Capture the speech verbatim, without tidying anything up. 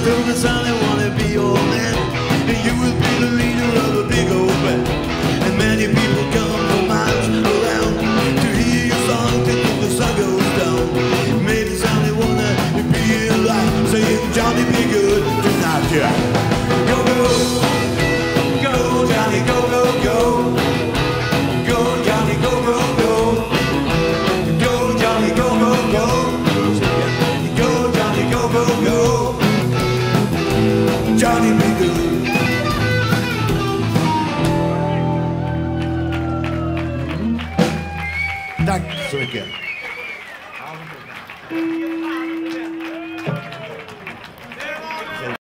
told the son they wanna be your man, and you will be the leader of a big old band. And many people come from miles around to hear your song till the sun goes down. Made the sound they wanna be alive, saying Johnny be good tonight, yeah. Go, go, go, Johnny, go, go, go. Go, Johnny, go, go, go. Go, Johnny, go, go, go. Go, Johnny, go, go, go. Johnny be good. Tack så mycket.